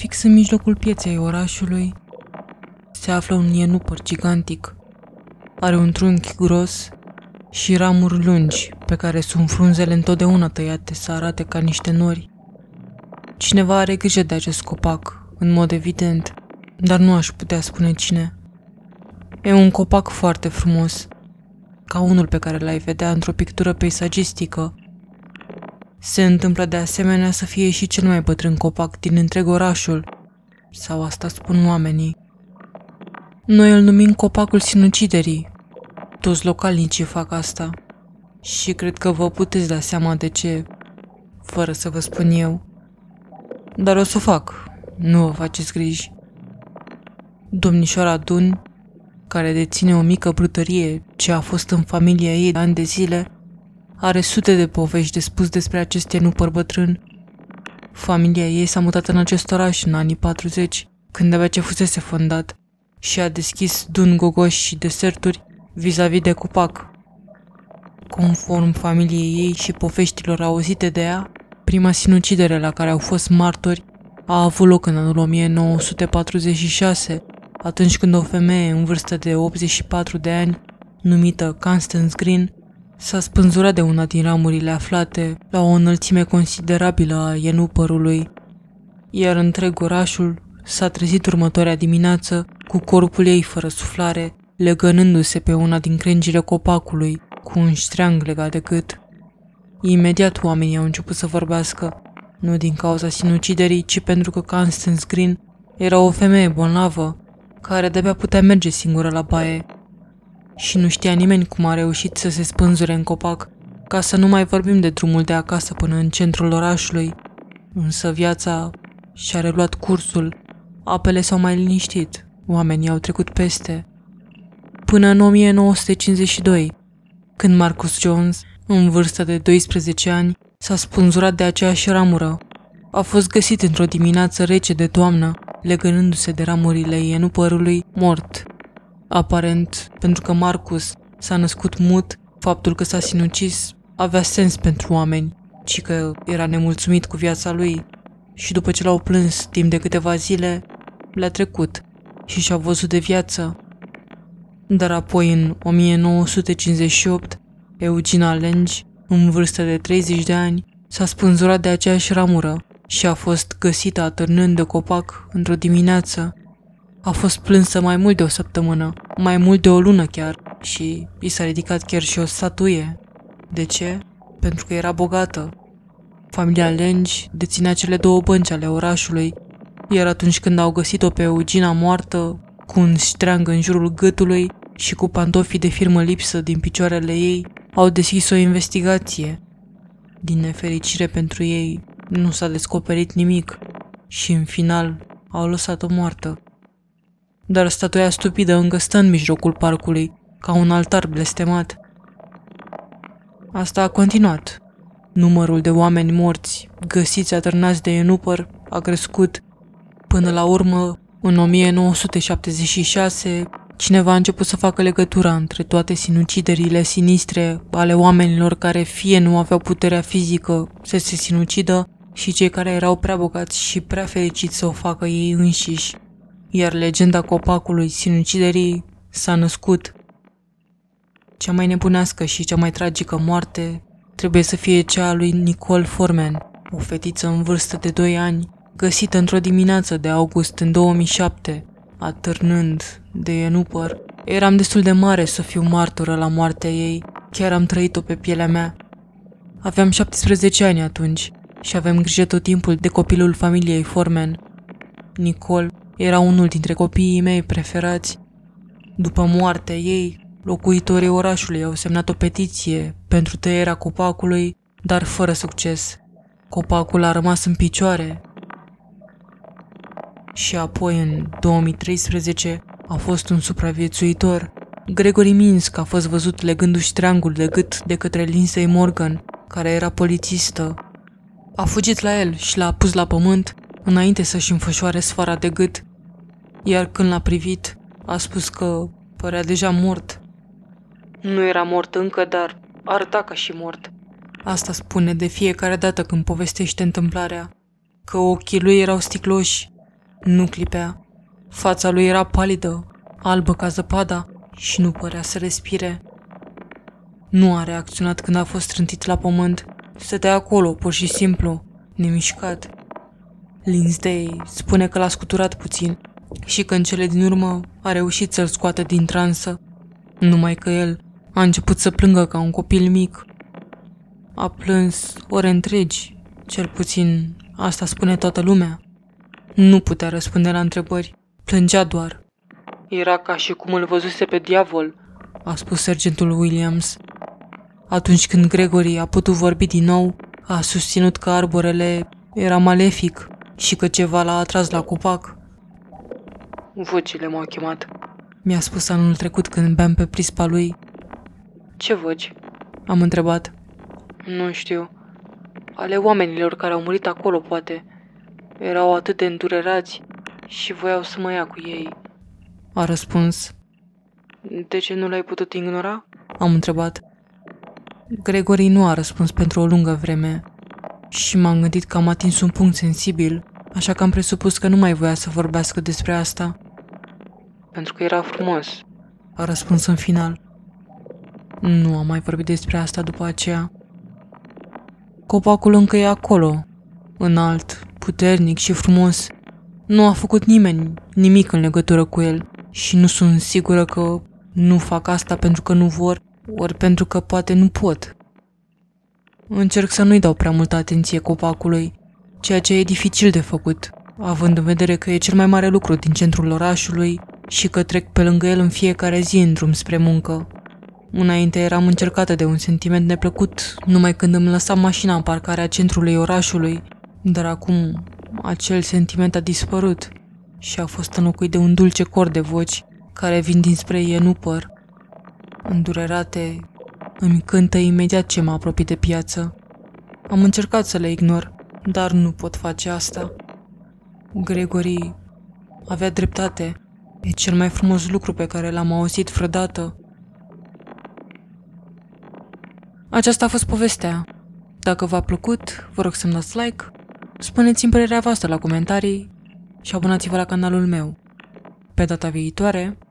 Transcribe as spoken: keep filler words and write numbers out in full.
Fix în mijlocul pieței orașului se află un ienupăr gigantic. Are un trunchi gros și ramuri lungi pe care sunt frunzele întotdeauna tăiate să arate ca niște nori. Cineva are grijă de acest copac, în mod evident, dar nu aș putea spune cine. E un copac foarte frumos, ca unul pe care l-ai vedea într-o pictură peisagistică. Se întâmplă de asemenea să fie și cel mai bătrân copac din întreg orașul, sau asta spun oamenii. Noi îl numim copacul sinuciderii. Toți localnicii fac asta și cred că vă puteți da seama de ce, fără să vă spun eu. Dar o să o fac, nu vă faceți griji. Domnișoara Dunn, care deține o mică brutărie ce a fost în familia ei de ani de zile, are sute de povești de spus despre acest ienupăr bătrân. Familia ei s-a mutat în acest oraș în anii patruzeci, când de-abia ce fusese fondat, și a deschis Dunn gogoși și deserturi vis-a-vis de copac. Conform familiei ei și poveștilor auzite de ea, prima sinucidere la care au fost martori a avut loc în anul o mie nouă sute patruzeci și șase, atunci când o femeie în vârstă de optzeci și patru de ani, numită Constance Green, s-a spânzurat de una din ramurile aflate la o înălțime considerabilă a ienupărului, iar întreg orașul s-a trezit următoarea dimineață cu corpul ei fără suflare, legănându-se pe una din crengile copacului cu un ștreang legat de gât. Imediat oamenii au început să vorbească, nu din cauza sinuciderii, ci pentru că Constance Green era o femeie bolnavă, care de-abia putea merge singură la baie. Și nu știa nimeni cum a reușit să se spânzure în copac, ca să nu mai vorbim de drumul de acasă până în centrul orașului. Însă viața și-a reluat cursul, apele s-au mai liniștit, oamenii au trecut peste. Până în o mie nouă sute cincizeci și doi, când Marcus Jones, în vârstă de doisprezece ani, s-a spânzurat de aceeași ramură. A fost găsit într-o dimineață rece de toamnă, legănându-se de ramurile ienupărului mort. Aparent, pentru că Marcus s-a născut mut, faptul că s-a sinucis avea sens pentru oameni, ci că era nemulțumit cu viața lui și după ce l-au plâns timp de câteva zile, le-a trecut și și-a văzut de viață. Dar apoi, în o mie nouă sute cincizeci și opt, Eugenia Lange, în vârstă de treizeci de ani, s-a spânzurat de aceeași ramură și a fost găsită atârnând de copac într-o dimineață. A fost plânsă mai mult de o săptămână, mai mult de o lună chiar, și i s-a ridicat chiar și o statuie. De ce? Pentru că era bogată. Familia Lange deținea cele două bănci ale orașului, iar atunci când au găsit-o pe Eugenia moartă, cu un ștreang în jurul gâtului și cu pantofii de firmă lipsă din picioarele ei, au deschis o investigație. Din nefericire pentru ei, nu s-a descoperit nimic și, în final, au lăsat-o moartă. Dar statuia stupidă încă stă în mijlocul parcului, ca un altar blestemat. Asta a continuat. Numărul de oameni morți, găsiți atârnați de ienupăr, a crescut. Până la urmă, în o mie nouă sute șaptezeci și șase, cineva a început să facă legătura între toate sinuciderile sinistre ale oamenilor care fie nu aveau puterea fizică să se sinucidă și cei care erau prea bogați și prea fericiți să o facă ei înșiși. Iar legenda copacului sinuciderii s-a născut. Cea mai nebunească și cea mai tragică moarte trebuie să fie cea a lui Nicole Foreman, o fetiță în vârstă de doi ani, găsită într-o dimineață de august în două mii șapte, atârnând de ienupăr. Eram destul de mare să fiu martoră la moartea ei, chiar am trăit-o pe pielea mea. Aveam șaptesprezece ani atunci și aveam grijă tot timpul de copilul familiei Foreman. Nicole era unul dintre copiii mei preferați. După moartea ei, locuitorii orașului au semnat o petiție pentru tăierea copacului, dar fără succes. Copacul a rămas în picioare. Și apoi, în două mii treisprezece, a fost un supraviețuitor. Gregory Minsk a fost văzut legându-și triangul de gât de către Lindsay Morgan, care era polițistă. A fugit la el și l-a pus la pământ înainte să-și înfășoare sfara de gât, iar când l-a privit, a spus că părea deja mort. Nu era mort încă, dar arăta ca și mort. Asta spune de fiecare dată când povestește întâmplarea, că ochii lui erau sticloși, Nu clipea. Fața lui era palidă, albă ca zăpada și nu părea să respire. Nu a reacționat când a fost trântit la pământ. Stătea acolo, pur și simplu, nemișcat. Lindsay spune că l-a scuturat puțin și că în cele din urmă a reușit să-l scoată din transă. Numai că el a început să plângă ca un copil mic. A plâns ore întregi, cel puțin asta spune toată lumea. Nu putea răspunde la întrebări, plângea doar. Era ca și cum îl văzuse pe diavol, a spus sergentul Williams. Atunci când Gregory a putut vorbi din nou, a susținut că arborele era malefic și că ceva l-a atras la copac. Vocile m-au chemat, mi-a spus anul trecut când beam pe prispa lui. Ce voci? Am întrebat. Nu știu. Ale oamenilor care au murit acolo, poate. Erau atât de îndurerați și voiau să mă ia cu ei. A răspuns. De ce nu l-ai putut ignora? Am întrebat. Gregory nu a răspuns pentru o lungă vreme și m-am gândit că am atins un punct sensibil, așa că am presupus că nu mai voia să vorbească despre asta. Pentru că era frumos, a răspuns în final. Nu am mai vorbit despre asta după aceea. Copacul încă e acolo, înalt, puternic și frumos. Nu a făcut nimeni nimic în legătură cu el și nu sunt sigură că nu fac asta pentru că nu vor, ori pentru că poate nu pot. Încerc să nu-i dau prea multă atenție copacului, ceea ce e dificil de făcut, având în vedere că e cel mai mare lucru din centrul orașului și că trec pe lângă el în fiecare zi în drum spre muncă. Înainte eram încercată de un sentiment neplăcut numai când îmi lăsam mașina în parcarea centrului orașului, dar acum acel sentiment a dispărut și a fost înlocuit de un dulce cor de voci care vin dinspre Ienupăr. Îndurerate, îmi cântă imediat ce mă apropii de piață. Am încercat să le ignor, dar nu pot face asta. Gregory avea dreptate. E cel mai frumos lucru pe care l-am auzit vreodată. Aceasta a fost povestea. Dacă v-a plăcut, vă rog să-mi dați like, spuneți-mi părerea voastră la comentarii și abonați-vă la canalul meu. Pe data viitoare,